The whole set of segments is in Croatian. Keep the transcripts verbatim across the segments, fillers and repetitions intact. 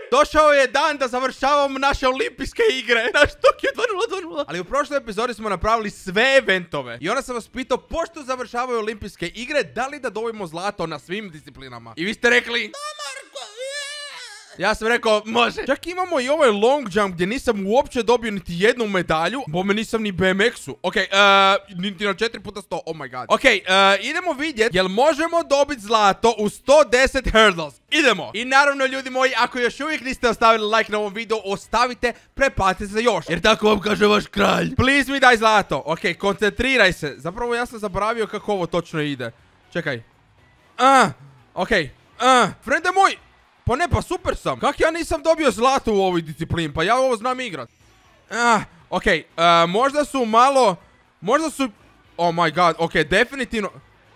Došao je dan da završavamo naše olimpijske igre. Naš Tokio dva nula dva nula. Ali u prošloj epizodi smo napravili sve eventove. I onda sam vas pitao, pošto završavaju olimpijske igre, da li da dobijemo zlato na svim disciplinama? I vi ste rekli... Ja sam rekao, može. Čak imamo i ovaj long jump gdje nisam uopće dobio niti jednu medalju. Bome nisam ni B M X-u. Okej, okay, uh, niti na četiri puta sto. Oh my god. Okej, okay, uh, idemo vidjeti jel možemo dobiti zlato u sto deset hurdles. Idemo. I naravno, ljudi moji, ako još uvijek niste ostavili like na ovom videu, ostavite, preplatite se još. Jer tako vam kaže vaš kralj. Please mi daj zlato. Okej, okay, koncentriraj se. Zapravo ja sam zaboravio kako ovo točno ide. Čekaj. Ah, uh, okej. Okay. Uh, frende moj. Pa ne, pa super sam. Kak ja nisam dobio zlato u ovoj disciplini? Pa ja ovo znam igrat. Ah, okej. Okay. Uh, možda su malo... Možda su... Oh my god. Okej, okay, definitivno...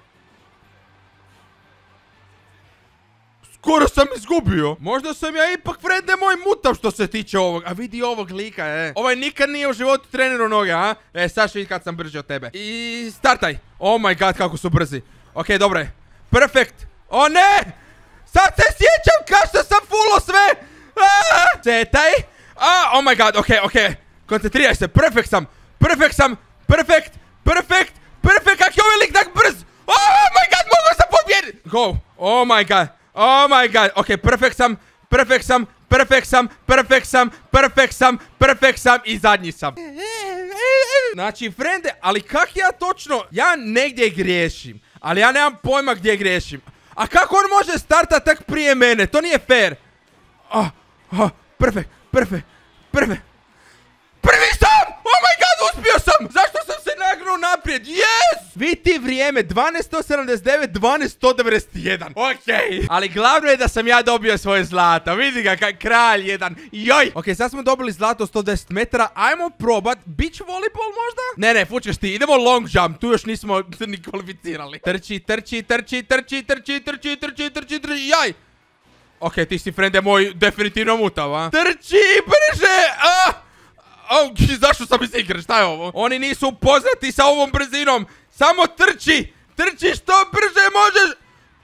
Skoro sam izgubio. Možda sam ja ipak, frende moj, mutav što se tiče ovog. A vidi ovog lika, e. Ovaj nikad nije u životu trenirao noge, a? E, sad ću vidjeti kad sam brži od tebe. I startaj. Oh my god, kako su brzi. Okej, okay, dobro je. Perfekt. O ne! Sad se sjećam kao što sam fullo sve. Cetaj. Ah, oh my god, okej, okay, okej. Okay. Koncentriraj se, perfekt sam. Perfekt sam. Perfekt. Perfekt. Perfekt, kak je ovaj lik tak brz. Oh my god, mogu sam pobjediti. Go. Oh my god. Oh my god. Okej, okay, perfekt sam. Perfekt sam. Perfekt sam. Perfekt sam. Perfekt sam. Perfekt sam. I zadnji sam. Znači, frende, ali kak ja točno... Ja negdje griješim. Ali ja nemam pojma gdje griješim. A kako on može startati tak prije mene? To nije fair. Oh, oh, perfekt, perfekt, perfekt. Prvi sam! Oh my god, uspio sam! Zašto sam se nagnuo naprijed? Yes! Vidi vrijeme, dvanaest sto sedamdeset devet, dvanaest sto devedeset jedan. Okej. Okay. Ali glavno je da sam ja dobio svoje zlato. Vidi ga, kaj kralj jedan. Joj! Okej, okay, sad smo dobili zlato sto deset metara. Ajmo probat. Beach volleyball možda? Ne, ne, fučeš ti. Idemo long jump. Tu još nismo ni kvalificirali. Trči, trči, trči, trči, trči, trči, trči, trči, trči. Jaj! Okej, okay, ti si, frende moj, definitivno mutav, a? Trči, brže! Ah! Oh, zašto sam iz igre? Šta je ovo? Oni nisu upoznati sa ovom brzinom. Samo trči. Trči što brže možeš.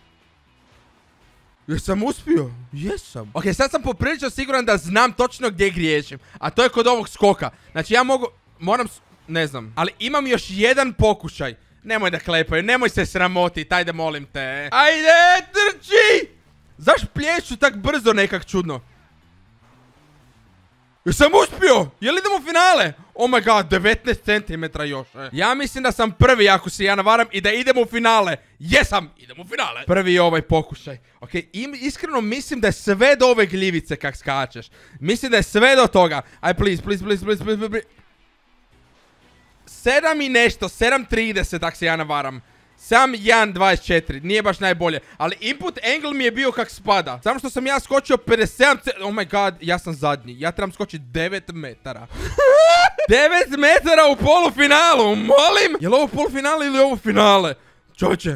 Jesam uspio? Jesam. Ok, sad sam poprilično siguran da znam točno gdje griješim. A to je kod ovog skoka. Znači ja mogu... Moram... Ne znam. Ali imam još jedan pokušaj. Nemoj da klepaju. Nemoj se sramotiti. Ajde, molim te. Ajde, trči! Zašto plješću tak brzo nekak čudno? Jesam uspio! Jel idemo u finale? Oh my god, devetnaest centimetara još. E. Ja mislim da sam prvi, ako se ja navaram, i da idemo u finale. Jesam! Idemo u finale. Prvi je ovaj pokušaj. Ok, im, iskreno mislim da je sve do ove gljivice kak skačeš. Mislim da je sve do toga. Aj, please, please, please, please, please, please. sedam i nešto, sedam trideset, ako se ja navaram. Sam jedan dvadeset četiri, nije baš najbolje. Ali input angle mi je bio kak spada. Samo što sam ja skočio pedeset sedam... Oh my god, ja sam zadnji. Ja trebam skočiti devet metara. devet metara u polufinalu, molim! Je li ovo polufinale ili ovo finale? Čovječe.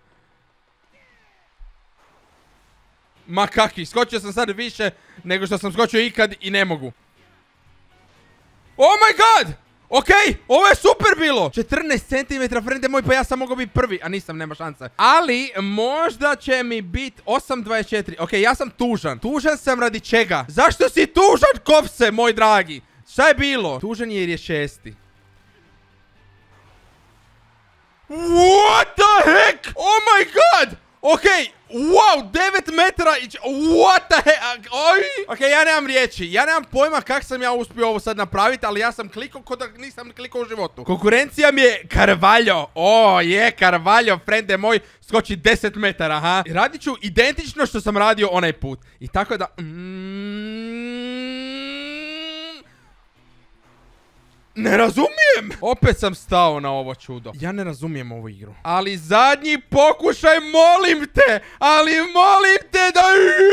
Ma kaki, skočio sam sad više nego što sam skočio ikad i ne mogu. Oh my god! Okej, okay, ovo je super bilo. četrnaest centimetara, frende moj, pa ja sam mogao biti prvi. A nisam, nema šanse. Ali, možda će mi biti osam dvadeset četiri. Okej, okay, ja sam tužan. Tužan sam radi čega? Zašto si tužan, Kopse, moj dragi? Šta je bilo? Tužan je jer je šesti. What the heck? Oh my god! Okej, okay. Wow, devet metara. What the heck? Oj. Ok, ja nemam riječi. Ja nemam pojma kak sam ja uspio ovo sad napraviti, ali ja sam klikao kod da nisam klikao u životu. Konkurencija mi je Carvalho. O, je, Carvalho, frende moj, skoči deset metara, ha? Radit ću identično što sam radio onaj put. I tako da... Mm... Ne razumijem! Opet sam stao na ovo čudo. Ja ne razumijem ovu igru. Ali zadnji pokušaj, molim te! Ali molim te da...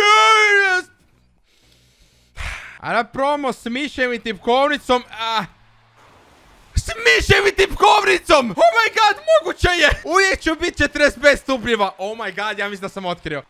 A da probamo s mišem i tipkovnicom. Ah. S mišem i tipkovnicom! Oh my god, moguće je! Uvijek ću biti četrdeset pet stupnjeva. Oh my god, ja mislim da sam otkrio.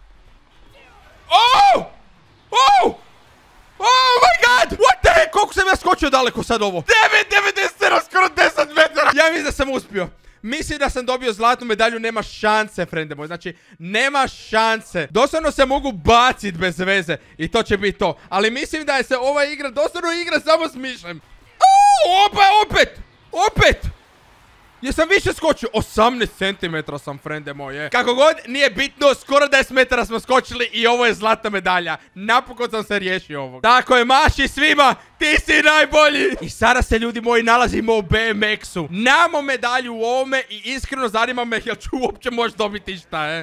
Oh! Oh! Oh my god! What the heck? Koliko sam ja skočio daleko sad ovo? devet devedeset sedam, skoro deset metara! Ja mislim da sam uspio. Mislim da sam dobio zlatnu medalju, nema šanse, frende moj. Znači, nema šanse. Doslovno se mogu bacit bez veze i to će biti to. Ali mislim da je se ova igra, doslovno igra samo s mišem. Uuu, opa, opet! Opet! Jesam više skočio? osamnaest centimetara sam, frende moje. Kako god, nije bitno, skoro deset metara smo skočili i ovo je zlatna medalja. Napokon sam se riješio ovog. Tako je, maši svima, ti si najbolji! I sada se, ljudi moji, nalazimo u B M X-u. Namo medalju u ovome i iskreno zanima me jel ću uopće moći dobiti šta, e?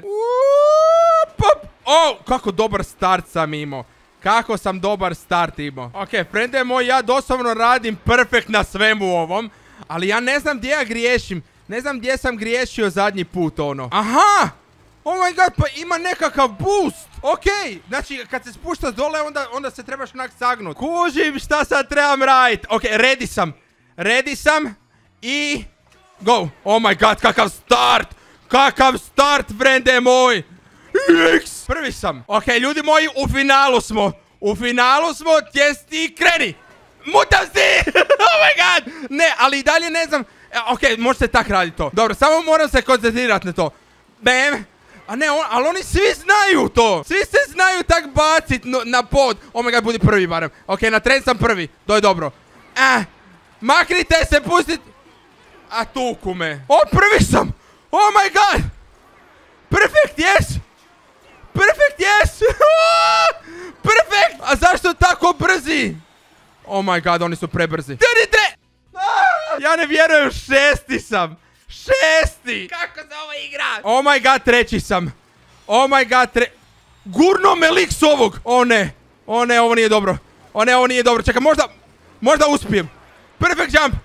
O, kako dobar start sam imao. Kako sam dobar start imao. Ok, frende moji, ja doslovno radim perfekt na svemu ovom. Ali ja ne znam gdje ja griješim. Ne znam gdje sam griješio zadnji put, ono. Aha! Oh my god, pa ima nekakav boost. Ok, znači kad se spuštaš dole, onda, onda se trebaš onak sagnut. Kužim šta sad trebam radit. Ok, ready sam. Ready sam. I... Go. Oh my god, kakav start. Kakav start, frende moj. X. Prvi sam. Ok, ljudi moji, u finalu smo. U finalu smo, tjesti, kreni. Mutam si! Oh my god! Ne, ali i dalje ne znam... Ok, može se tak raditi to. Dobro, samo moram se koncentrirati na to. Bam! A ne, on, ali oni svi znaju to! Svi se znaju tak bacit no, na pod. Oh my god, budi prvi barem. Ok, na tren sam prvi. To je dobro. Ah, maknite se, pustite... A tuku me. O, prvi sam! Oh my god! Perfect, yes! Perfect, yes! Perfect! A zašto tako brzi? Oh my god, oni su prebrzi. Tri, tre! Ja ne vjerujem, šesti sam. Šesti! Kako se ovo igra? Oh my god, treći sam. Oh my god, tre... Gurno me lik s ovog. O ne. O ne, ovo nije dobro. O ne, ovo nije dobro. Čekaj, možda... Možda uspijem. Perfect jump.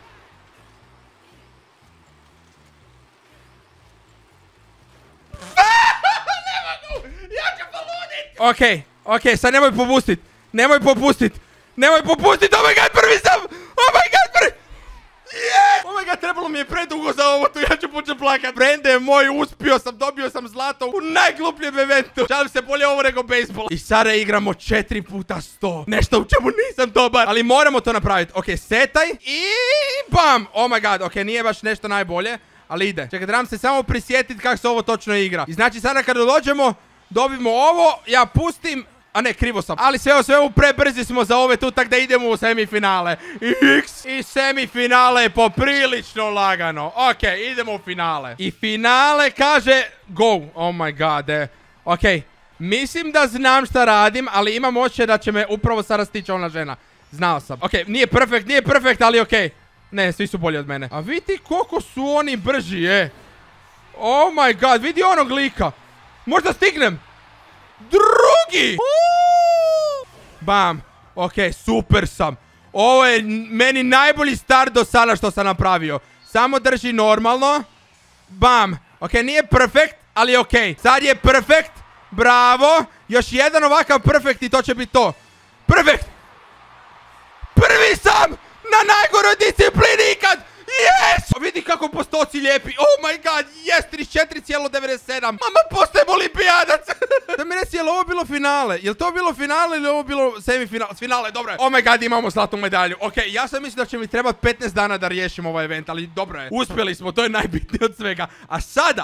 Ne mogu! Ja ću poludit! Ok, ok, sad nemoj popustit. Nemoj popustit. Nemoj popustiti, oh my god, prvi sam! Oh my god, prvi! Yeah! Oh my god, trebalo mi je predugo za ovo, tu ja ću početi plakat. Frende moj, uspio sam, dobio sam zlato u najglupljem eventu. Šalim se, bolje ovo nego bejsbol. I sada igramo četiri puta sto. Nešto u čemu nisam dobar, ali moramo to napraviti. Ok, setaj i bam! Oh my god, ok, nije baš nešto najbolje, ali ide. Čekaj, trebam se samo prisjetiti kako se ovo točno igra. I znači sada kada dođemo, dobimo ovo, ja pustim... A ne, krivo sam. Ali sve o svemu prebrzi smo za ove tu, tak da idemo u semifinale. X. I semifinale je poprilično lagano. Ok, idemo u finale. I finale kaže go. Oh my god. Eh. Ok, mislim da znam šta radim, ali imam osjećaj da će me upravo sada stići ona žena. Znao sam. Ok, nije perfekt, nije perfekt, ali ok. Ne, svi su bolji od mene. A vidi koliko su oni brži, eh. Oh my god, vidi onog lika. Možda stignem. Drugi! Uuu. Bam. Ok, super sam. Ovo je meni najbolji start do sada što sam napravio. Samo drži normalno. Bam. Ok, nije perfekt, ali ok. Sad je perfekt. Bravo. Još jedan ovakav perfekt i to će biti to. Perfekt. Prvi sam na najgoroj disciplini ikad. Yes! Vidi kako postoci lijepi. Oh my god, yes, trideset četiri zarez devedeset sedam. Mama, postajem olimpijac. Da mi reci, je li ovo bilo finale? Je li to bilo finale ili ovo bilo semifinale? Finale, dobro je. Oh my god, imamo zlatnu medalju. Ok, ja sam mislio da će mi trebati petnaest dana da riješim ovaj event, ali dobro je. Uspjeli smo, to je najbitnije od svega. A sada...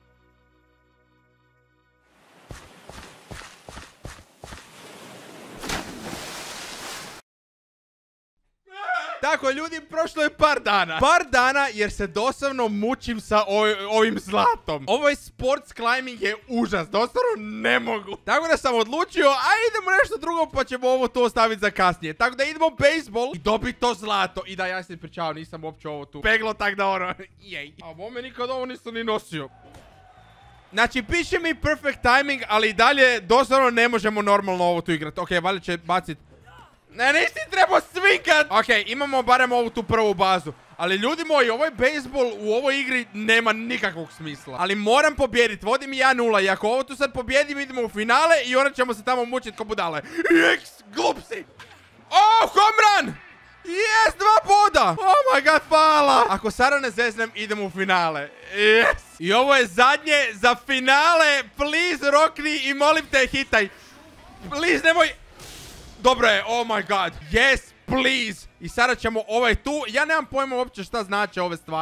Tako, ljudi, prošlo je par dana. Par dana jer se doslovno mučim sa ov ovim zlatom. Ovaj sports climbing je užas, doslovno ne mogu. Tako da sam odlučio, a idemo nešto drugo pa ćemo ovo to ostaviti za kasnije. Tako da idemo bejsbol i dobiti to zlato. I da, ja se ispričavam, nisam uopće ovo tu peglo, tak da ono, jej. A bome nikad ovo nisam ni nosio. Znači, piše mi perfect timing, ali i dalje doslovno ne možemo normalno ovo tu igrati. Ok, valjda će bacit. Ne, nisi trebao svinkat! Ok, imamo barem ovu tu prvu bazu. Ali ljudi moji, ovaj bejsbol u ovoj igri nema nikakvog smisla. Ali moram pobjediti, vodim jedan nula. I ako ovo tu sad pobjedim, idemo u finale i onda ćemo se tamo mučiti ko budale. X, glup si! Oh, home run! Yes, dva boda! Oh my god, hvala! Ako sada ne zeznem, idemo u finale. Yes! I ovo je zadnje za finale. Please, rokni i molim te, hitaj. Please, nemoj... Dobro je, oh my god. Yes, please. I sada ćemo ovaj tu. Ja nemam pojma uopće šta znači ove stvari.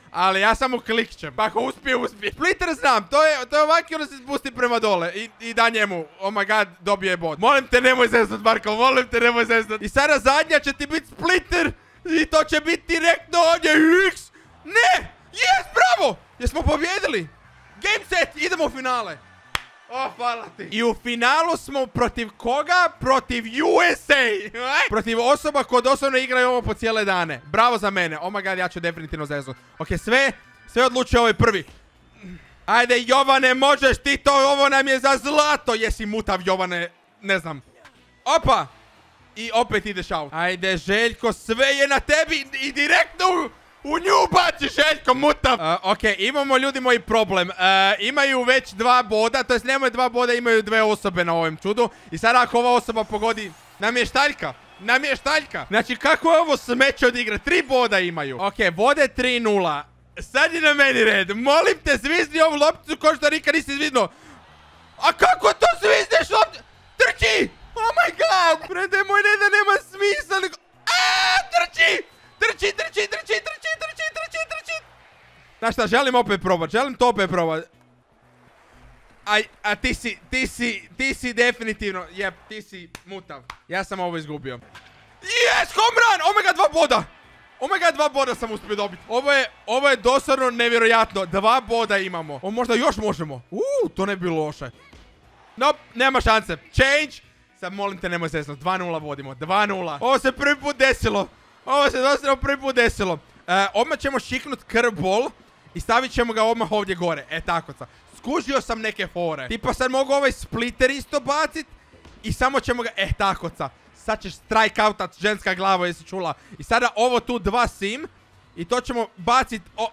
Ali ja samo klikćem. Pa ako uspije, uspije. Splitter znam, to je, to je ovak i onda se spusti prema dole. I, i da njemu, oh my god, dobije bod. Molim te, nemoj zeznut, Marko, molim te, nemoj zeznut. I sada zadnja će ti biti Splitter. I to će biti direktno ovdje. X. Ne! Yes, bravo! Jesmo pobjedili. Game set, idemo u finale. O, hvala ti. I u finalu smo protiv koga? Protiv U S A. Protiv osoba koje doslovno igraju ovo po cijele dane. Bravo za mene. Oh my god, ja ću definitivno zeznut. Ok, sve, sve odlučuje ovaj prvi. Ajde, Jovane, možeš ti to, ovo nam je za zlato. Jesi mutav, Jovane, ne znam. Opa. I opet ideš out. Ajde, Željko, sve je na tebi i direktno u, u nju baci, Željko, mutav. Uh, ok, imamo, ljudi moji, problem. Uh, imaju već dva boda, to jest nemaju dva boda, imaju dve osobe na ovom čudu. I sada ako ova osoba pogodi, namještaljka. Namještaljka. Znači, kako je ovo smeće od igre? Tri boda imaju. Ok, vode tri nula. Sad je na meni red. Molim te, zvizni ovu lopticu ko što nikad nisi zviznuo. A kako to zvizneš lopticu? Trči! Oh my god! Predaj moj, ne da nema smisla. Aaaa, trči! Trči, trči, trči, trči, trči, trči, trči. Znaš šta, želim opet probat, želim to opet probat. Aj, a ti si, ti si, ti si definitivno, jep, ti si mutav. Ja sam ovo izgubio. Yes, home run! Oh my god, dva boda! Oh my god, dva boda sam uspio dobiti. Ovo je, ovo je doslovno nevjerojatno. Dva boda imamo. O, možda još možemo. Uuu, to ne bi bilo loše. Nope, nema šanse. Change. Sad molim te, nemoj sesno. dva nula vodimo, dva nula. Ovo se prvi put desilo. Ovo se doslovno prvi put desilo. Uh, odmah ćemo šiknut curveball i stavit ćemo ga odmah ovdje gore. E, tako sad. Skužio sam neke fore. Tipa sad mogu ovaj splitter isto bacit i samo ćemo ga... E, tako sad. Sad ćeš strike outat, ženska glava, jesi čula. I sada ovo tu dva sim. I to ćemo bacit... O...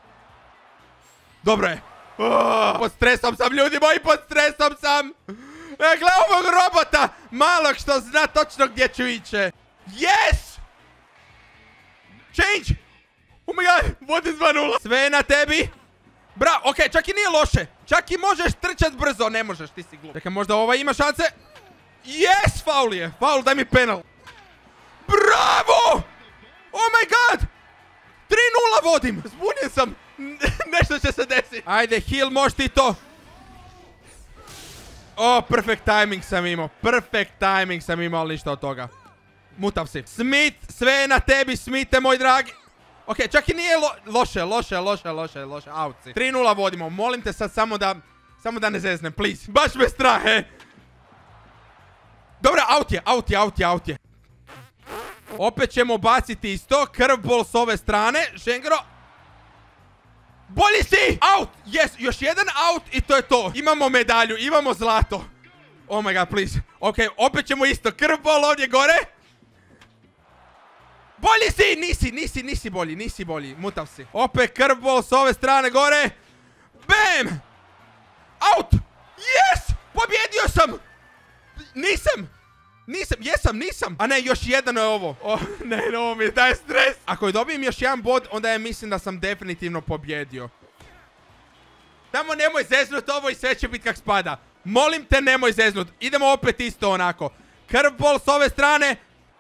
Dobro je. Oh, pod stresom sam, ljudi moji, pod stresom sam. E, gle ovog robota. Malog što zna točno gdje ću ići. Yes! Change! Oh my god, vodi dva nula. Sve je na tebi. Bravo, okej, okay, čak i nije loše. Čak i možeš trčat brzo. Ne možeš, ti si glup. Čekaj, možda ova ima šanse. Yes, faul je. Faul, daj mi penal. Bravo! Oh my god! tri nula vodim. Zbunjen sam. Nešto će se desiti. Ajde, heal, možeš ti to. Oh, perfect timing sam imao. Perfect timing sam imao, ali ništa od toga. Mutav si. Smith, sve je na tebi, Smithe, moj dragi. Ok, čak i nije lo loše, loše, loše, loše, loše. Out si. tri nula vodimo. Molim te sad samo da... Samo da ne zeznem, please. Baš me strah, he. Dobro, out je, out je, out je, out je. Opet ćemo baciti isto. Curveball s ove strane. Šengro. Bolji si! Out! Yes, još jedan out i to je to. Imamo medalju, imamo zlato. Oh my god, please. Ok, opet ćemo isto. Curveball ovdje gore. Bolji si! Nisi, nisi, nisi bolji, nisi bolji. Mutav si. Opet curveball s ove strane gore. Bam! Out! Yes! Pobjedio sam! Nisam! Nisam, jesam, nisam. A ne, još jedan je ovo. Oh, ne, ovo mi daje stres. Ako je dobijem još jedan bod, onda ja mislim da sam definitivno pobjedio. Tamo nemoj zeznut ovo i sve će biti kak spada. Molim te, nemoj zeznut. Idemo opet isto onako. Curveball s ove strane.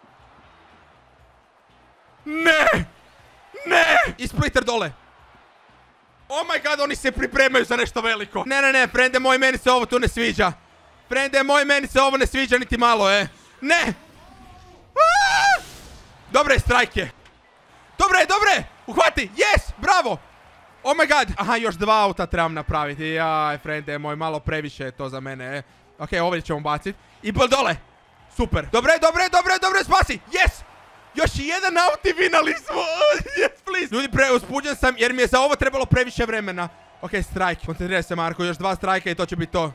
Ne! Ne! I splitter dole. Oh my god, oni se pripremaju za nešto veliko. Ne, ne, ne, frende moj, meni se ovo tu ne sviđa. Frende moj, meni se ovo ne sviđa niti malo, e. Ne! Aaaa! Dobre, strike je. Dobre, dobre! Uhvati! Yes! Bravo! Oh my god! Aha, još dva auta trebam napraviti. Jaj, frende moj, malo previše je to za mene, e. Ok, ovdje ćemo bacit. I bol dole! Super! Dobre, dobre, dobre, dobre, spasi! Yes! Još jedan aut i vinali smo! Yes, please! Ljudi, pre uspuđen sam jer mi je za ovo trebalo previše vremena. Ok, strike. Koncentriraj se, Marko. Još dva strajka i to će biti to.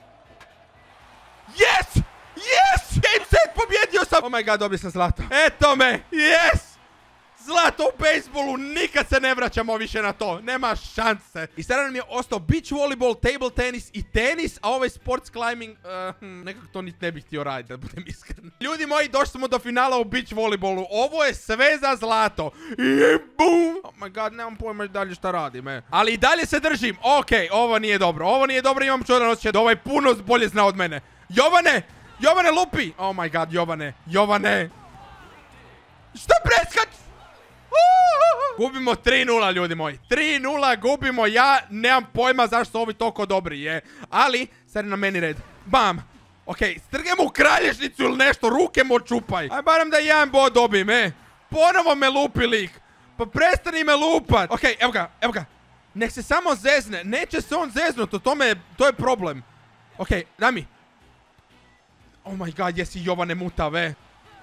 Yes! Yes! Game set, pobjedio sam! Oh my god, dobio sam zlato. Eto me! Yes! Zlato u bejsbolu, nikad se ne vraćamo više na to. Nema šanse. I sada nam je ostao beach volleyball, table tenis i tenis, a ovaj sports climbing, uh, hm, nekako to niti ne bih htio raditi, da budem iskren. Ljudi moji, došli smo do finala u beach volleyballu. Ovo je sve za zlato. I boom! Oh my god, nemam pojma dalje šta radim, e. Ali i dalje se držim. Ok, ovo nije dobro. Ovo nije dobro, imam čudan osjećaj da ovaj puno bolje zna od mene. Jovane! Jovane, lupi! Oh my god, Jovane. Jovane! Šta preskać? Gubimo tri nula, ljudi moji. tri nula gubimo, ja nemam pojma zašto su ovi toliko dobri, je. Ali, sad je na meni red. Bam! Okej, okay, strgemo u kralješnicu ili nešto, ruke mo čupaj. Aj barem da jedan bod dobim, e. Ponovo me lupi lik. Pa prestani me lupat. Okej, okay, evo ga, evo ga. Nek se samo zezne. Neće se on zeznut, to, me, to je problem. Okej, okay, daj mi. Oh my god, jesi Jovane mutave.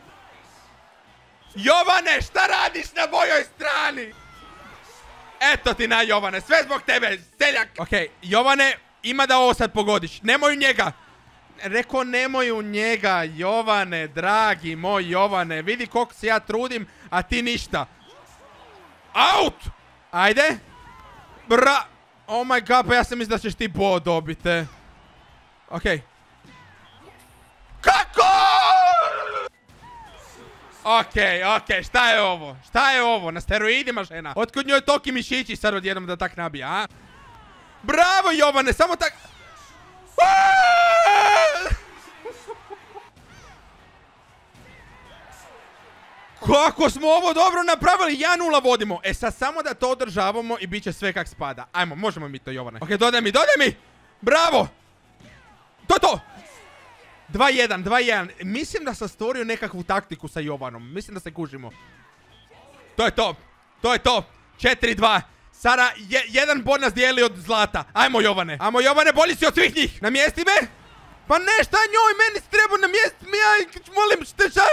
Jovane, šta radiš na mojoj strani? Eto ti na Jovane, sve zbog tebe, seljak. Okej, okay, Jovane, ima da ovo sad pogodiš. Nemoj njega. Rekao nemoj u njega, Jovane, dragi moj Jovane. Vidi koliko se ja trudim, a ti ništa. Out! Ajde. Bra... Oh my god, pa ja sam mislim da ćeš ti bod dobiti. Okej. Okay. Kako? Okej, okay, okej, okay. Šta je ovo? Šta je ovo? Na steroidima žena. Otkud njoj toki mišići sad odjednom da tak nabija, a? Bravo Jovane, samo tak... Kako smo ovo dobro napravili, jedan nula vodimo. E sad samo da to održavamo i bit će sve kak spada. Ajmo, možemo mi to Jovane. Ok, dodaj mi, dodaj mi. Bravo. To je to. dva jedan, dva jedan. Mislim da sam stvorio nekakvu taktiku sa Jovanom. Mislim da se kužimo. To je to. To je to. četiri dva. Sada, je, jedan bod nas dijeli od zlata. Ajmo Jovane. Ajmo Jovane, bolji si od svih njih. Namjesti me? Pa ne, šta njoj, meni se treba namjestiti. Ja, molim, šta, šta?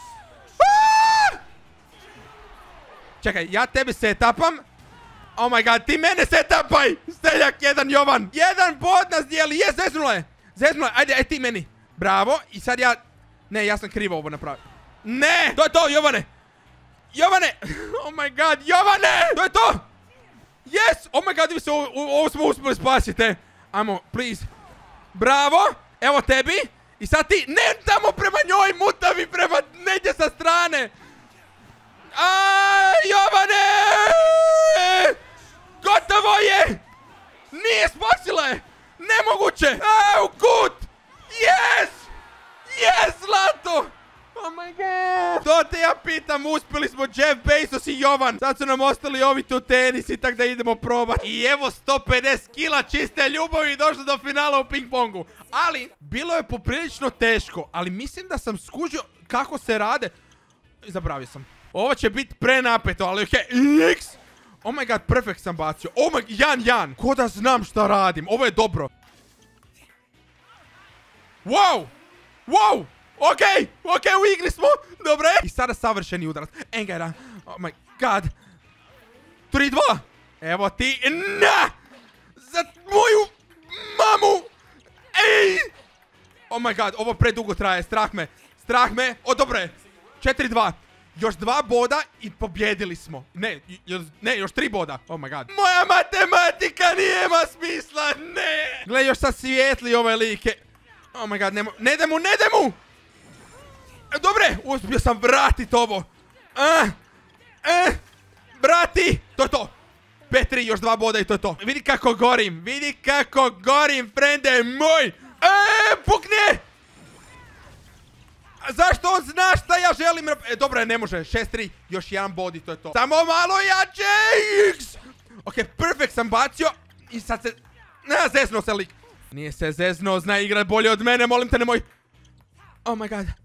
Čekaj, ja tebi setapam. Oh my god, ti mene setapaj. Steljak, jedan Jovan. Jedan bod nas dijeli. Je, zeznula je. Zeznula je. Ajde, aj ti meni. Bravo. I sad ja... Ne, ja sam krivo ovo napravio. Ne, to je to, Jovane. Jovane. Oh my god, Jovane. To je to. Yes! Oh my god, vi se ovo, ovo smo uspjeli spasiti. Ajmo, please. Bravo. Evo tebi. I sad ti, ne tamo prema njoj, mutavi prema negdje sa strane. Aaaa, Jovane! Gotovo je! Nije, spasila je! Nemoguće! Aaaa, u kut! Yes! Yes, zlato! Oh my god! To te ja pitam, uspjeli smo Jeff Bezos i Jovan. Sad su nam ostali ovi tu tenisi, tak da idemo probati. I evo sto pedeset kila čiste ljubavi i došlo do finala u ping pongu. Ali, bilo je poprilično teško, ali mislim da sam skužio kako se rade. Zabravio sam. Ovo će biti prenapeto, ali okej. Okay. X! Oh my god, perfekt sam bacio. Oh my god, Jan, Jan. Ko da znam šta radim. Ovo je dobro. Wow! Wow! Okej, okay, okej, okay, u igri smo, dobre. I sada savršeni udarac. Engera, oh my god. tri dva. Evo ti, na! Za moju mamu. Ej! Oh my god, ovo predugo traje, strah me. Strah me, o dobre. četiri dva. Još dva boda i pobjedili smo. Ne, još, ne, još tri boda. Oh my god. Moja matematika nijema smisla, ne. Gle, još sad svijetli ove like. Oh my god, ne, ne da mu, ne da mu. Dobre, uspio sam vratit ovo. Uh, uh, vrati. To je to. pet tri, još dva boda i to je to. Vidi kako gorim. Vidi kako gorim, frende moj. E, pukne. Zašto on zna šta ja želim? E, dobro, ne može. šest tri, još jedan bod i to je to. Samo malo jače. X. Ok, perfekt sam bacio. I sad se... Ne, zezno se lik. Nije se zezno, zna igrat bolje od mene, molim te, nemoj. Oh my god.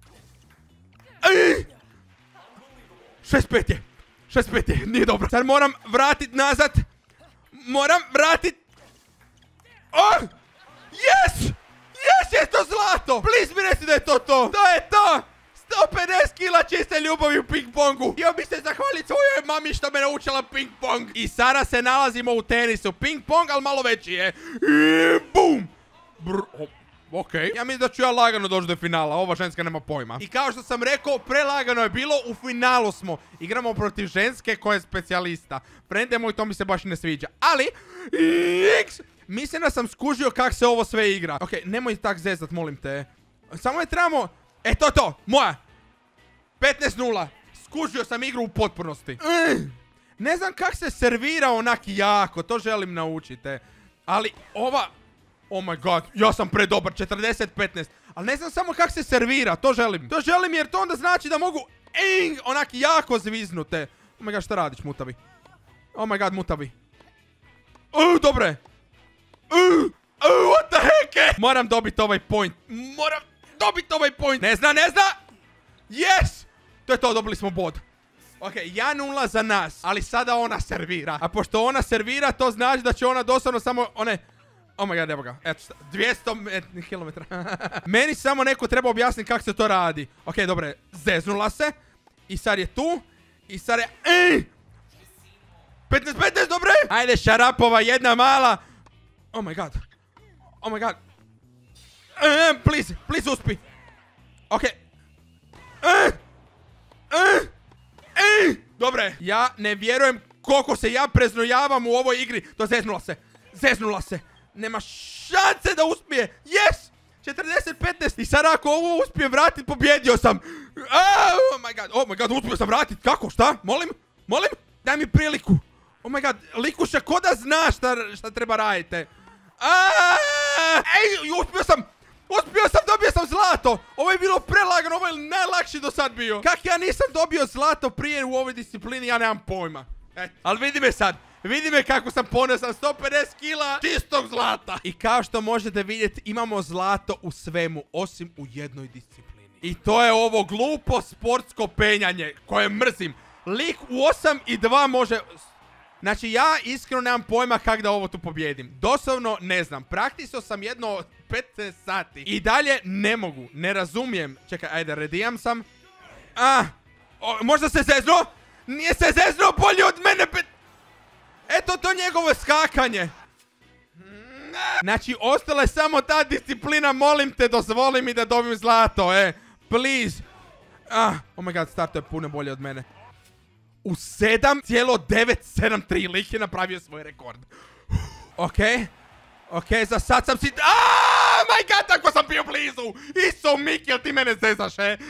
šest pet je. šest pet je, nije dobro. Sad moram vratit nazad. Moram vratit. Oh! Yes! Yes, je to zlato! Please mi reci da je to to! To je to! sto pedeset kila čiste ljubavi u ping pongu. Htio bi se zahvaliti svojoj mami što me naučila ping pong. I sada se nalazimo u tenisu. Ping pong, ali malo veći je. I boom! Brr, oh. Okej, okay. Ja mislim da ću ja lagano doći do finala, ova ženska nema pojma. I kao što sam rekao, prelagano je bilo, u finalu smo. Igramo protiv ženske koja je specijalista. Frende moj, to mi se baš ne sviđa. Ali, X, mislim da sam skužio kak se ovo sve igra. Okej, okay, nemoj tak zezat, molim te. Samo je trebamo... E, to to, moja. petnaest nula. Skužio sam igru u potpunosti. Ne znam kak se servira onak jako, to želim naučiti. Ali, ova... Oh my god, ja sam predobar, četrdeset petnaest. Ali ne znam samo kak se servira, to želim. To želim jer to onda znači da mogu ing, onak jako zviznute. Oh my god, šta radiš, mutavi? Oh my god, mutavi. Uh, dobre. Uh, uh, what the heck? Moram dobiti ovaj point. Moram dobiti ovaj point. Ne zna, ne zna. Yes! To je to, dobili smo bod. Ok, jedan nula za nas, ali sada ona servira. A pošto ona servira, to znači da će ona doslovno samo one... Oh my god, evo ga. Eto, dvjesto kilometara. Meni samo neko treba objasniti kako se to radi. Ok, dobre, zeznula se. I sad je tu. I sad je... Ej! petnaest petnaest, dobre! Ajde, šarapova, jedna mala. Oh my god. Oh my god. Uh, please, please uspi. Ok. Uh, uh, uh. Dobre, ja ne vjerujem koliko se ja preznojavam u ovoj igri. To zeznula se. Zeznula se. Nema šanse da uspije. Yes! četrdeset petnaest. I sad ako ovo uspijem vratit, pobjedio sam. Oh my god. Oh my god, uspio sam vratit. Kako? Šta? Molim? Molim? Daj mi priliku. Oh my god, likuša, ko da zna šta, šta treba radite? Ej, uspio sam! Uspio sam, dobio sam zlato! Ovo je bilo prelagano, ovo je najlakši do sad bio. Kak ja nisam dobio zlato prije u ovoj disciplini, ja nemam pojma. Et, ali vidi me sad. Vidi me kako sam ponosan, sto pedeset kila čistog zlata. I kao što možete vidjeti, imamo zlato u svemu, osim u jednoj disciplini. I to je ovo glupo sportsko penjanje, koje mrzim. Lik u osam i dva može... Znači, ja iskreno nemam pojma kak da ovo tu pobjedim. Doslovno ne znam. Praktisao sam jedno petnaest sati. I dalje ne mogu. Ne razumijem. Čekaj, ajde, redijam sam. Ah, o, možda se zeznuo? Nije se zeznuo bolje od mene. Pet... Eto to njegovo skakanje. Znači, ostala je samo ta disciplina. Molim te, dozvoli mi da dobijem zlato, e. Please. Ah, oh my god, Starto je puno bolje od mene. U sedam zarez devetsto sedamdeset tri lik je napravio svoj rekord. Okej. Okej, za sad sam si... Aaaa, my god, tako sam bio blizu. Iso, Miki, jel ti mene zezaš, e?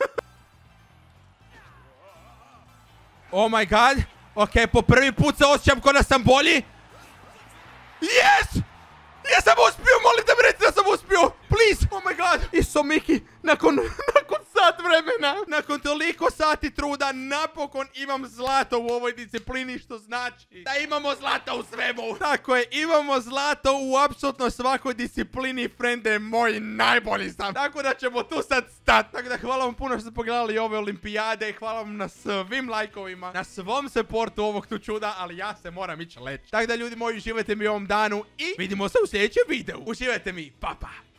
Oh my god. Okej, po prvi put se osjećam ko da sam bolji. Yes! Ja sam uspio, molim da mi reći da sam uspio. Please, oh my god. Iso, Miki, nakon... nakon sat vremena, nakon toliko sati truda, napokon imam zlato u ovoj disciplini, što znači da imamo zlato u svemu. Tako je, imamo zlato u apsolutno svakoj disciplini, frende, moj najbolji sam. Tako da ćemo tu sad stati. Tako da hvala vam puno što ste pogledali ove olimpijade, hvala vam na svim lajkovima, na svom supportu ovog tu čuda, ali ja se moram ići leći. Tako da ljudi moji, uživajte mi u ovom danu i vidimo se u sljedećem videu. Uživajte mi, pa pa.